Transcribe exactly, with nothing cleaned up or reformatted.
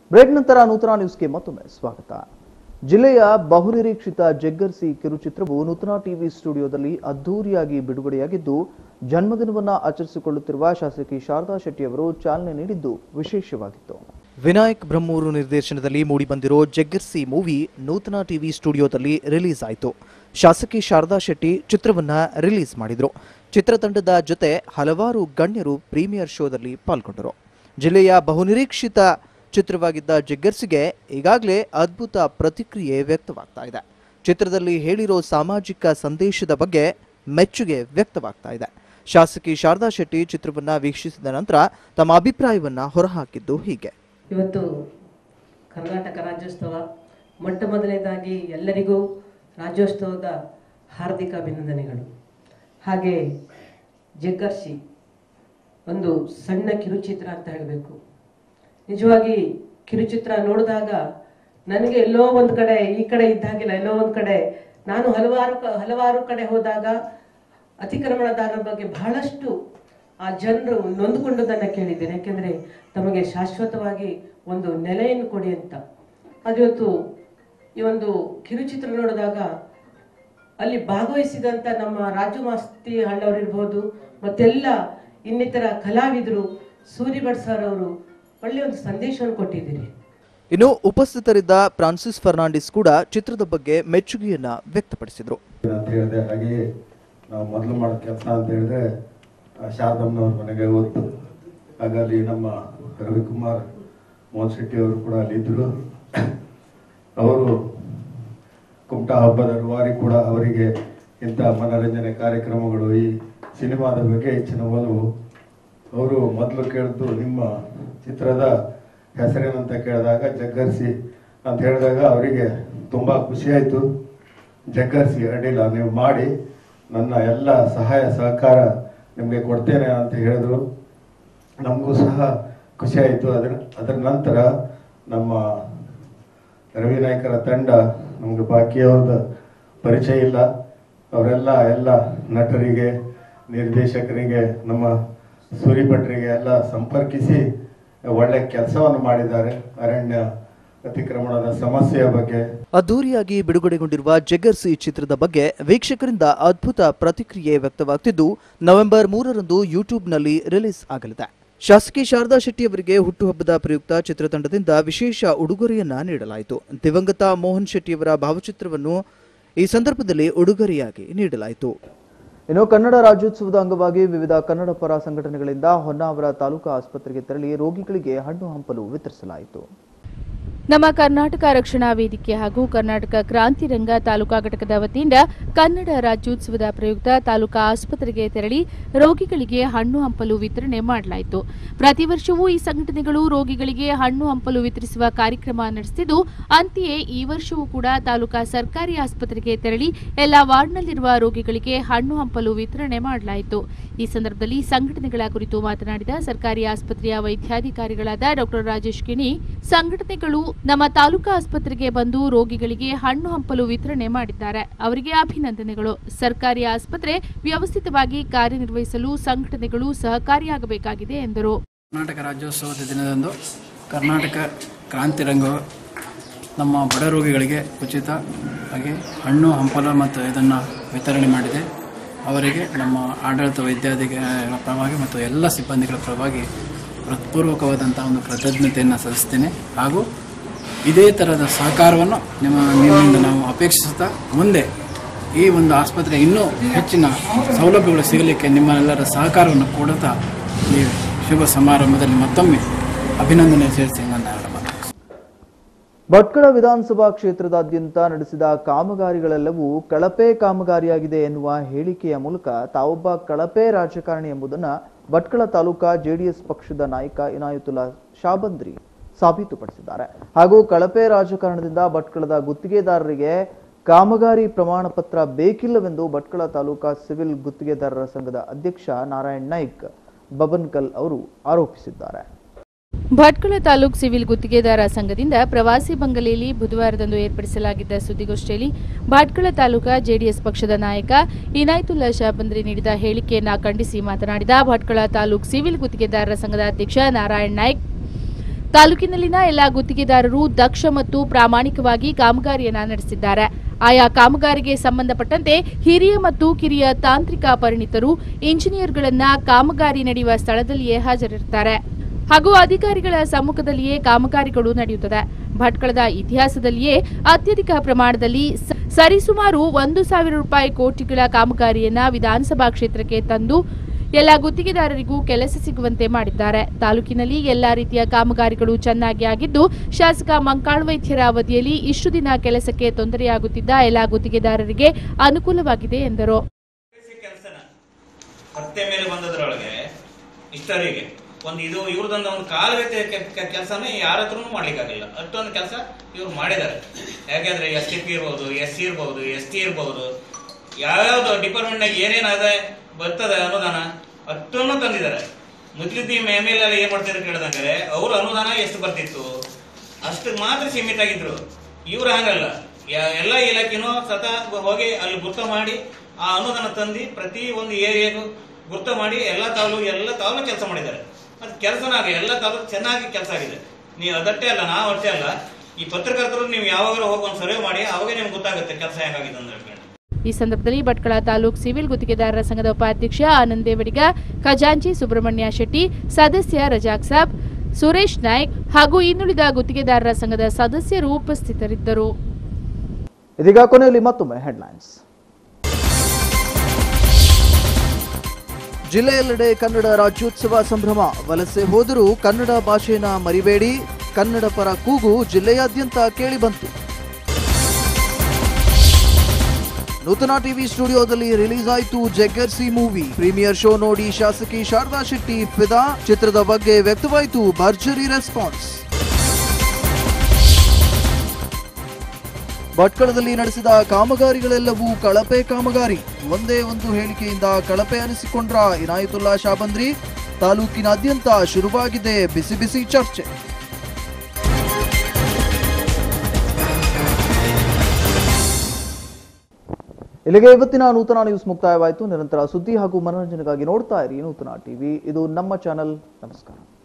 Break ನಂತರ ನೂತನ ನ್ಯೂಸ್ಗೆ ಮತ್ತೊಮ್ಮೆ ಸ್ವಾಗತ. ಜಿಲ್ಲೆಯ ಬಹುನಿರೀಕ್ಷಿತ ಜಗ್ಗರ್ಸಿ ಕಿರುಚಿತ್ರವು ನೂತನ ಟಿವಿ ಸ್ಟುಡಿಯೋದಲ್ಲಿ ಅದ್ದೂರಿಯಾಗಿ ಬಿಡುಗಡೆಯಾಗಿದ್ದು, ಜನ್ಮದಿನವನ್ನು ಆಚರಿಸಿಕೊಳ್ಳುತ್ತಿರುವ ಶಾಸಕಿ ಶಾರದಾ ಶೆಟ್ಟಿ ಅವರು ಚಾಲನೆ ನೀಡಿದ್ದು ವಿಶೇಷವಾಗಿತ್ತು. ವಿನಾಯಕ್ ಬ್ರಹ್ಮೂರು ನಿರ್ದೇಶನದಲ್ಲಿ ಮೂಡಿಬಂದಿರೋ ಜಗ್ಗರ್ಸಿ ಮೂವಿ ನೂತನ ಟಿವಿ ಸ್ಟುಡಿಯೋದಲ್ಲಿ ರಿಲೀಸ್ ಆಯಿತು. ಶಾಸಕಿ ಶಾರದಾ ಶೆಟ್ಟಿ ಚಿತ್ರವನ್ನ ರಿಲೀಸ್ ಮಾಡಿದ್ರು. ಚಿತ್ರತಂಡದ ಜೊತೆ ಹಲವಾರು ಗಣ್ಯರು ಪ್ರೀಮಿಯರ್ ಶೋದಲ್ಲಿ ಪಾಲ್ಗೊಂಡರು. ಜಿಲ್ಲೆಯ ಬಹುನಿರೀಕ್ಷಿತ ಚಿತ್ರವಾಗಿದ್ದ ಜಗ್ಗರ್ಸಿಗೆ ಈಗಾಗಲೇ ಅದ್ಭುತ ಪ್ರತಿಕ್ರಿಯೆ ವ್ಯಕ್ತವಾಗ್ತಾ ಇದೆ. ಚಿತ್ರದಲ್ಲಿ ಹೇಳಿರೋ ಸಾಮಾಜಿಕ ಸಂದೇಶದ ಬಗ್ಗೆ ಮೆಚ್ಚುಗೆ ವ್ಯಕ್ತವಾಗ್ತಾ ಇದೆ. ಶಾಸಕಿ ಶಾರದಾ ಶೆಟ್ಟಿ ಚಿತ್ರವನ್ನ ವೀಕ್ಷಿಸಿದ ನಂತರ ತಮ್ಮ ಅಭಿಪ್ರಾಯವನ್ನ ಹೊರಹಾಕಿದ್ದು ಹೀಗೆ. ಇವತ್ತು ಕರ್ನಾಟಕ ರಾಜ್ಯೋತ್ಸವ, ಮೊಟ್ಟ ಮೊದಲನೇದಾಗಿ ಎಲ್ಲರಿಗೂ ರಾಜ್ಯೋತ್ಸವದ ಹಾರ್ದಿಕ ಅಭಿನಂದನೆಗಳು. ಹಾಗೆ ಜಗ್ಗರ್ಸಿ ಒಂದು ಸಣ್ಣ ಕಿರುಚಿತ್ರ ಅಂತ ಹೇಳಬೇಕು. ನಿಜವಾಗಿ ಕಿರುಚಿತ್ರ ನೋಡಿದಾಗ ನನಗೆ ಎಲ್ಲೋ ಒಂದು ಕಡೆ ಈ ಕಡೆ ಇದ್ದಾಗಿಲ್ಲ, ಎಲ್ಲೋ ಒಂದು ಕಡೆ ನಾನು ಹಲವಾರು ಹಲವಾರು ಕಡೆ ಹೋದಾಗ ಅತಿಕ್ರಮಣದಾರರ ಬಗ್ಗೆ ಬಹಳಷ್ಟು ಆ ಜನರು ನೊಂದುಕೊಂಡದನ್ನು ಕೇಳಿದ್ದೇನೆ. ಯಾಕೆಂದರೆ ತಮಗೆ ಶಾಶ್ವತವಾಗಿ ಒಂದು ನೆಲೆಯನ್ನು ಕೊಡಿ ಅಂತ. ಅದಿವತ್ತು ಈ ಒಂದು ಕಿರುಚಿತ್ರ ನೋಡಿದಾಗ ಅಲ್ಲಿ ಭಾಗವಹಿಸಿದಂಥ ನಮ್ಮ ರಾಜು ಮಾಸ್ತಿ ಹಳ್ಳವರಿರ್ಬೋದು, ಮತ್ತೆಲ್ಲ ಇನ್ನಿತರ ಕಲಾವಿದರು, ಸೂರಿಭಟ್ ಸರ್ ಅವರು ಒಳ್ಳೆಯ ಒಂದು ಸಂದೇಶವನ್ನು ಕೊಟ್ಟಿದ್ದೀರಿ. ಇನ್ನು ಉಪಸ್ಥಿತರಿದ್ದ ಫ್ರಾನ್ಸಿಸ್ ಫರ್ನಾಂಡಿಸ್ ಕೂಡ ಚಿತ್ರದ ಬಗ್ಗೆ ಮೆಚ್ಚುಗೆಯನ್ನ ವ್ಯಕ್ತಪಡಿಸಿದರು. ಹಾಗೆ ನಾವು ಮೊದಲು ಮಾಡೋ ಕೆಲಸ ಅಂತ ಹೇಳಿದ್ರೆ ಶಾರದಮ್ಮನವ್ರ ಮನೆಗೆ ಹೋದ್ದು. ಹಾಗಾಗಿ ನಮ್ಮ ರವಿಕುಮಾರ್ ಮೋಹನ್ ಶೆಟ್ಟಿ ಅವರು ಕೂಡ ಅಲ್ಲಿದ್ದರು. ಅವರು ಕುಮಟಾ ಹಬ್ಬದ ರೂವಾರಿ ಕೂಡ ಅವರಿಗೆ ಇಂಥ ಮನರಂಜನೆ ಕಾರ್ಯಕ್ರಮಗಳು, ಈ ಸಿನಿಮಾದ ಬಗ್ಗೆ ಹೆಚ್ಚಿನ ಒಲವು. ಅವರು ಮೊದಲು ಕೇಳಿದ್ದು ನಿಮ್ಮ ಚಿತ್ರದ ಹೆಸರೇನಂತ ಕೇಳಿದಾಗ ಜಗ್ಗರ್ಸಿ ಅಂತ ಹೇಳಿದಾಗ ಅವರಿಗೆ ತುಂಬ ಖುಷಿಯಾಯಿತು. ಜಗ್ಗರ್ಸಿ ಅಡ್ಡಿಲ್ಲ, ನೀವು ಮಾಡಿ, ನನ್ನ ಎಲ್ಲ ಸಹಾಯ ಸಹಕಾರ ನಿಮಗೆ ಕೊಡ್ತೇನೆ ಅಂತ ಹೇಳಿದ್ರು. ನಮಗೂ ಸಹ ಖುಷಿಯಾಯಿತು. ಅದರ ಅದರ ನಂತರ ನಮ್ಮ ರವಿ ನಾಯ್ಕರ ತಂಡ, ನಮಗೆ ಬಾಕಿಯವ್ರದ ಪರಿಚಯ ಇಲ್ಲ, ಅವರೆಲ್ಲ ಎಲ್ಲ ನಟರಿಗೆ, ನಿರ್ದೇಶಕರಿಗೆ, ನಮ್ಮ ಸೂರಿಭಟ್ರಿಗೆ ಎಲ್ಲ ಸಂಪರ್ಕಿಸಿ ಒಳ್ಳೆ ಕೆಲಸವನ್ನು ಮಾಡಿದ್ದಾರೆ. ಅರಣ್ಯ ಅತಿಕ್ರಮಣದ ಸಮಸ್ಯೆಯ ಬಗ್ಗೆ ಅದ್ದೂರಿಯಾಗಿ ಬಿಡುಗಡೆಗೊಂಡಿರುವ ಜಗ್ಗರ್ಸಿ ಚಿತ್ರದ ಬಗ್ಗೆ ವೀಕ್ಷಕರಿಂದ ಅದ್ಭುತ ಪ್ರತಿಕ್ರಿಯೆ ವ್ಯಕ್ತವಾಗುತ್ತಿದ್ದು, ನವೆಂಬರ್ ಮೂರರಂದು ಯೂಟ್ಯೂಬ್ನಲ್ಲಿ ರಿಲೀಸ್ ಆಗಲಿದೆ. ಶಾಸಕಿ ಶಾರದಾ ಶೆಟ್ಟಿ ಅವರಿಗೆ ಹುಟ್ಟುಹಬ್ಬದ ಪ್ರಯುಕ್ತ ಚಿತ್ರತಂಡದಿಂದ ವಿಶೇಷ ಉಡುಗೊರೆಯನ್ನ ನೀಡಲಾಯಿತು. ದಿವಂಗತ ಮೋಹನ್ ಶೆಟ್ಟಿಯವರ ಭಾವಚಿತ್ರವನ್ನು ಈ ಸಂದರ್ಭದಲ್ಲಿ ಉಡುಗೊರೆಯಾಗಿ ನೀಡಲಾಯಿತು. ಇನ್ನು ಕನ್ನಡ ರಾಜ್ಯೋತ್ಸವದ ಅಂಗವಾಗಿ ವಿವಿಧ ಕನ್ನಡ ಪರ ಸಂಘಟನೆಗಳಿಂದ ಹೊನ್ನಾವರ ತಾಲೂಕಾ ಆಸ್ಪತ್ರೆಗೆ ತೆರಳಿ ರೋಗಿಗಳಿಗೆ ಹಣ್ಣು ಹಂಪಲು ವಿತರಿಸಲಾಯಿತು. ನಮ್ಮ ಕರ್ನಾಟಕ ರಕ್ಷಣಾ ವೇದಿಕೆ ಹಾಗೂ ಕರ್ನಾಟಕ ಕ್ರಾಂತಿ ರಂಗ ತಾಲೂಕಾ ಘಟಕದ ವತಿಯಿಂದ ಕನ್ನಡ ರಾಜ್ಯೋತ್ಸವದ ಪ್ರಯುಕ್ತ ತಾಲೂಕಾ ಆಸ್ಪತ್ರೆಗೆ ತೆರಳಿ ರೋಗಿಗಳಿಗೆ ಹಣ್ಣು ಹಂಪಲು ವಿತರಣೆ ಮಾಡಲಾಯಿತು. ಪ್ರತಿ ವರ್ಷವೂ ಈ ಸಂಘಟನೆಗಳು ರೋಗಿಗಳಿಗೆ ಹಣ್ಣು ಹಂಪಲು ವಿತರಿಸುವ ಕಾರ್ಯಕ್ರಮ ನಡೆಸುತ್ತಿದ್ದು, ಅಂತೆಯೇ ಈ ವರ್ಷವೂ ಕೂಡ ತಾಲೂಕಾ ಸರ್ಕಾರಿ ಆಸ್ಪತ್ರೆಗೆ ತೆರಳಿ ಎಲ್ಲಾ ವಾರ್ಡ್ನಲ್ಲಿರುವ ರೋಗಿಗಳಿಗೆ ಹಣ್ಣು ಹಂಪಲು ವಿತರಣೆ ಮಾಡಲಾಯಿತು. ಈ ಸಂದರ್ಭದಲ್ಲಿ ಸಂಘಟನೆಗಳ ಕುರಿತು ಮಾತನಾಡಿದ ಸರ್ಕಾರಿ ಆಸ್ಪತ್ರೆಯ ವೈದ್ಯಾಧಿಕಾರಿಗಳಾದ ಡಾಕ್ಟರ್ ರಾಜೇಶ್ ಕಿಣಿ, ಸಂಘಟನೆಗಳು ನಮ್ಮ ತಾಲೂಕಾ ಆಸ್ಪತ್ರೆಗೆ ಬಂದು ರೋಗಿಗಳಿಗೆ ಹಣ್ಣು ಹಂಪಲು ವಿತರಣೆ ಮಾಡಿದ್ದಾರೆ. ಅವರಿಗೆ ಅಭಿನಂದನೆಗಳು. ಸರ್ಕಾರಿ ಆಸ್ಪತ್ರೆ ವ್ಯವಸ್ಥಿತವಾಗಿ ಕಾರ್ಯನಿರ್ವಹಿಸಲು ಸಂಘಟನೆಗಳು ಸಹಕಾರಿಯಾಗಬೇಕಾಗಿದೆ ಎಂದರು. ಕರ್ನಾಟಕ ರಾಜ್ಯೋತ್ಸವದ ದಿನದಂದು ಕರ್ನಾಟಕ ಕ್ರಾಂತಿ ರಂಗ ನಮ್ಮ ಬಡ ರೋಗಿಗಳಿಗೆ ಉಚಿತ ಹಾಗೆ ಹಣ್ಣು ಹಂಪಲು ಮತ್ತು ಇದನ್ನು ವಿತರಣೆ ಮಾಡಿದೆ. ಅವರಿಗೆ ನಮ್ಮ ಆಡಳಿತ ವೈದ್ಯಾಧಿಕಾರಿಗಳ ಪರವಾಗಿ ಮತ್ತು ಎಲ್ಲ ಸಿಬ್ಬಂದಿಗಳ ಪರವಾಗಿ ಹೃತ್ಪೂರ್ವಕವಾದಂಥ ಒಂದು ಕೃತಜ್ಞತೆಯನ್ನು ಸಲ್ಲಿಸ್ತೇನೆ. ಹಾಗೂ ಇದೇ ಥರದ ಸಹಕಾರವನ್ನು ನಿಮ್ಮ ನಿಮ್ಮಿಂದ ನಾವು ಅಪೇಕ್ಷಿಸುತ್ತಾ ಮುಂದೆ ಈ ಒಂದು ಆಸ್ಪತ್ರೆ ಇನ್ನೂ ಹೆಚ್ಚಿನ ಸೌಲಭ್ಯಗಳು ಸಿಗಲಿಕ್ಕೆ ನಿಮ್ಮೆಲ್ಲರ ಸಹಕಾರವನ್ನು ಕೊಡುತ್ತಾ ಈ ಶುಭ ಸಮಾರಂಭದಲ್ಲಿ ಮತ್ತೊಮ್ಮೆ ಅಭಿನಂದನೆ ಸೇರಿಸಿ ನನ್ನ ಭಟ್ಕಳ ವಿಧಾನಸಭಾ ಕ್ಷೇತ್ರದಾದ್ಯಂತ ನಡೆಸಿದ ಕಾಮಗಾರಿಗಳೆಲ್ಲವೂ ಕಳಪೆ ಕಾಮಗಾರಿಯಾಗಿದೆ ಎನ್ನುವ ಹೇಳಿಕೆಯ ಮೂಲಕ ತಾವೊಬ್ಬ ಕಳಪೆ ರಾಜಕಾರಣಿ ಎಂಬುದನ್ನು ಭಟ್ಕಳ ತಾಲೂಕಾ ಜೆಡಿಎಸ್ ಪಕ್ಷದ ನಾಯಕ ಇನಾಯತುಲ್ಲಾ ಶಾಬಂದ್ರಿ ಸಾಬೀತುಪಡಿಸಿದ್ದಾರೆ. ಹಾಗೂ ಕಳಪೆ ರಾಜಕಾರಣದಿಂದ ಭಟ್ಕಳದ ಗುತ್ತಿಗೆದಾರರಿಗೆ ಕಾಮಗಾರಿ ಪ್ರಮಾಣ ಪತ್ರ ಬೇಕಿಲ್ಲವೆಂದು ಭಟ್ಕಳ ತಾಲೂಕಾ ಸಿವಿಲ್ ಗುತ್ತಿಗೆದಾರರ ಸಂಘದ ಅಧ್ಯಕ್ಷ ನಾರಾಯಣ್ ನಾಯ್ಕ್ ಬಬನ್ಕಲ್ ಅವರು ಆರೋಪಿಸಿದ್ದಾರೆ. ಭಟ್ಕಳ ತಾಲೂಕು ಸಿವಿಲ್ ಗುತ್ತಿಗೆದಾರ ಸಂಘದಿಂದ ಪ್ರವಾಸಿ ಬಂಗಲೆಯಲ್ಲಿ ಬುಧವಾರದಂದು ಏರ್ಪಡಿಸಲಾಗಿದ್ದ ಸುದ್ದಿಗೋಷ್ಠಿಯಲ್ಲಿ ಭಟ್ಕಳ ತಾಲೂಕಾ ಜೆಡಿಎಸ್ ಪಕ್ಷದ ನಾಯಕ ಇನಾಯತುಲ್ಲಾ ಶಾಬಂದ್ರಿ ನೀಡಿದ ಹೇಳಿಕೆಯನ್ನು ಖಂಡಿಸಿ ಮಾತನಾಡಿದ ಭಟ್ಕಳ ತಾಲೂಕು ಸಿವಿಲ್ ಗುತ್ತಿಗೆದಾರರ ಸಂಘದ ಅಧ್ಯಕ್ಷ ನಾರಾಯಣ್ ನಾಯ್ಕ್, ತಾಲೂಕಿನಲ್ಲಿನ ಎಲ್ಲಾ ಗುತ್ತಿಗೆದಾರರು ದಕ್ಷ ಮತ್ತು ಪ್ರಾಮಾಣಿಕವಾಗಿ ಕಾಮಗಾರಿಯನ್ನ ನಡೆಸಿದ್ದಾರೆ. ಆಯಾ ಕಾಮಗಾರಿಗೆ ಸಂಬಂಧಪಟ್ಟಂತೆ ಹಿರಿಯ ಮತ್ತು ಕಿರಿಯ ತಾಂತ್ರಿಕ ಪರಿಣಿತರು ಇಂಜಿನಿಯರ್ಗಳನ್ನ ಕಾಮಗಾರಿ ನಡೆಯುವ ಸ್ಥಳದಲ್ಲಿಯೇ ಹಾಜರಿರುತ್ತಾರೆ ಹಾಗೂ ಅಧಿಕಾರಿಗಳ ಸಮ್ಮುಖದಲ್ಲಿಯೇ ಕಾಮಗಾರಿಗಳು ನಡೆಯುತ್ತದೆ. ಭಟ್ಕಳದ ಇತಿಹಾಸದಲ್ಲಿಯೇ ಅತ್ಯಧಿಕ ಪ್ರಮಾಣದಲ್ಲಿ ಸರಿಸುಮಾರು ಒಂದು ಸಾವಿರ ರೂಪಾಯಿ ಕೋಟಿಗಳ ಕಾಮಗಾರಿಯನ್ನ ವಿಧಾನಸಭಾ ಕ್ಷೇತ್ರಕ್ಕೆ ತಂದು ಎಲ್ಲ ಗುತ್ತಿಗೆದಾರರಿಗೂ ಕೆಲಸ ಸಿಗುವಂತೆ ಮಾಡಿದ್ದಾರೆ. ತಾಲೂಕಿನಲ್ಲಿ ಎಲ್ಲಾ ರೀತಿಯ ಕಾಮಗಾರಿಗಳು ಚೆನ್ನಾಗಿ ಆಗಿದ್ದು, ಶಾಸಕ ಮಂಕಾಳ್ ವೈದ್ಯರ ಅವಧಿಯಲ್ಲಿ ಇಷ್ಟು ದಿನ ಕೆಲಸಕ್ಕೆ ತೊಂದರೆಯಾಗುತ್ತಿದ್ದ ಎಲ್ಲ ಗುತ್ತಿಗೆದಾರರಿಗೆ ಅನುಕೂಲವಾಗಿದೆ ಎಂದರು. ಹತ್ತೆ ಮೇಲೆ ಬಂದದ್ರೊಳಗೆ ಇಷ್ಟರಿಗೆ ಒಂದು ಇದು ಇವ್ರದೊಂದು ಒಂದು ಕಾಲುವೆತೆ ಕೆಲಸನೇ ಯಾರ ಹತ್ರನೂ ಮಾಡ್ಲಿಕ್ಕಾಗಲಿಲ್ಲ. ಅಷ್ಟೊಂದು ಕೆಲಸ ಇವ್ರು ಮಾಡಿದ್ದಾರೆ. ಯಾಕೆಂದ್ರೆ ಎಸ್ ಟಿ ಪಿ ಇರ್ಬೋದು, ಎಸ್ ಸಿ ಇರ್ಬೋದು, ಎಸ್ ಟಿ ಇರ್ಬೋದು, ಯಾವ್ಯಾವ್ದು ಡಿಪಾರ್ಟ್ಮೆಂಟ್ನಾಗ ಏನೇನು ಅದ ಬರ್ತದೆ ಅನುದಾನ ಅಷ್ಟನ್ನು ತಂದಿದ್ದಾರೆ. ಮುದ್ಲಿದ್ದಿ ಎಮ್ ಎಲ್ ಎಲ್ ಏನ್ ಮಾಡ್ತಿದ್ರು ಕೇಳಿದಂಗೆ ಅವ್ರ ಅನುದಾನ ಎಷ್ಟು ಬರ್ತಿತ್ತು ಅಷ್ಟು ಮಾತ್ರ ಸೀಮಿತ ಆಗಿದ್ರು. ಇವ್ರು ಹಂಗಲ್ಲ, ಎಲ್ಲ ಇಲಾಖೆನೂ ಸತ ಹೋಗಿ ಅಲ್ಲಿ ಗುರ್ತ ಮಾಡಿ ಆ ಅನುದಾನ ತಂದು ಪ್ರತಿ ಒಂದು ಏರಿಯಾಗೂ ಗುರ್ತ ಮಾಡಿ ಎಲ್ಲ ತಾಲೂಕು ಎಲ್ಲ ತಾಲೂಕು ಕೆಲಸ ಮಾಡಿದ್ದಾರೆ. ಅದು ಕೆಲಸನಾಗ ಎಲ್ಲ ತಾಲೂಕು ಚೆನ್ನಾಗಿ ಕೆಲಸ ಆಗಿದೆ. ನೀವು ಅದಷ್ಟೇ ಅಲ್ಲ, ನಾವು ಅಷ್ಟೇ ಅಲ್ಲ, ಈ ಪತ್ರಕರ್ತರು ನೀವು ಯಾವಾಗಲೂ ಹೋಗಿ ಒಂದು ಸರ್ವೆ ಮಾಡಿ ಅವಾಗ ನಿಮ್ಗೆ ಗೊತ್ತಾಗುತ್ತೆ ಕೆಲಸ ಹೇಗಾಗಿದೆ ಅಂದ್ರೆ. ಈ ಸಂದರ್ಭದಲ್ಲಿ ಭಟ್ಕಳ ತಾಲೂಕು ಸಿವಿಲ್ ಗುತ್ತಿಗೆದಾರರ ಸಂಘದ ಉಪಾಧ್ಯಕ್ಷ ಆನಂದ್ ದೇವಡಿಗ, ಖಜಾಂಚಿ ಸುಬ್ರಹ್ಮಣ್ಯ ಶೆಟ್ಟಿ, ಸದಸ್ಯ ರಜಾಕ್ ಸಾಬ್, ಸುರೇಶ್ ನಾಯ್ಕ್ ಹಾಗೂ ಇನ್ನುಳಿದ ಗುತ್ತಿಗೆದಾರರ ಸಂಘದ ಸದಸ್ಯರು ಉಪಸ್ಥಿತರಿದ್ದರು. ಇದೀಗ ಕೊನೆಯಲ್ಲಿ ಮತ್ತೊಮ್ಮೆ ಹೆಡ್ಲೈನ್ಸ್. ಜಿಲ್ಲೆಯೆಲ್ಲೆಡೆ ಕನ್ನಡ ರಾಜ್ಯೋತ್ಸವ ಸಂಭ್ರಮ. ವಲಸೆ ಹೋದರೂ ಕನ್ನಡ ಭಾಷೆನ ಮರಿಬೇಡಿ, ಕನ್ನಡ ಪರ ಕೂಗು ಜಿಲ್ಲೆಯಾದ್ಯಂತ ಕೇಳಿಬಂತು. ನೂತನ ಟಿವಿ ಸ್ಟುಡಿಯೋದಲ್ಲಿ ರಿಲೀಸ್ ಆಯಿತು ಜಗ್ಗರ್ಸಿ ಮೂವಿ. ಪ್ರೀಮಿಯರ್ ಶೋ ನೋಡಿ ಶಾಸಕಿ ಶಾರದಾ ಶೆಟ್ಟಿ ಫಿದಾ. ಚಿತ್ರದ ಬಗ್ಗೆ ವ್ಯಕ್ತವಾಯಿತು ಭರ್ಜರಿ ರೆಸ್ಪಾನ್ಸ್. ಭಟ್ಕಳದಲ್ಲಿ ನಡೆಸಿದ ಕಾಮಗಾರಿಗಳೆಲ್ಲವೂ ಕಳಪೆ ಕಾಮಗಾರಿ. ಒಂದೇ ಒಂದು ಹೇಳಿಕೆಯಿಂದ ಕಳಪೆ ಅನಿಸಿಕೊಂಡ್ರ ಇನಾಯತುಲ್ಲಾ ಶಾಬಂದ್ರಿ. ತಾಲೂಕಿನಾದ್ಯಂತ ಶುರುವಾಗಿದೆ ಬಿಸಿ ಬಿಸಿ ಚರ್ಚೆ. ಇಲ್ಲಿಗೆ ಇವತ್ತಿನ ನೂತನ ನ್ಯೂಸ್ ಮುಕ್ತಾಯವಾಯಿತು. ನಿರಂತರ ಸುದ್ದಿ ಹಾಗೂ ಮನೋರಂಜನೆಗಾಗಿ ನೋಡ್ತಾ ಇರಿ ನೂತನ ಟಿವಿ. ಇದು ನಮ್ಮ ಚಾನೆಲ್. ನಮಸ್ಕಾರ.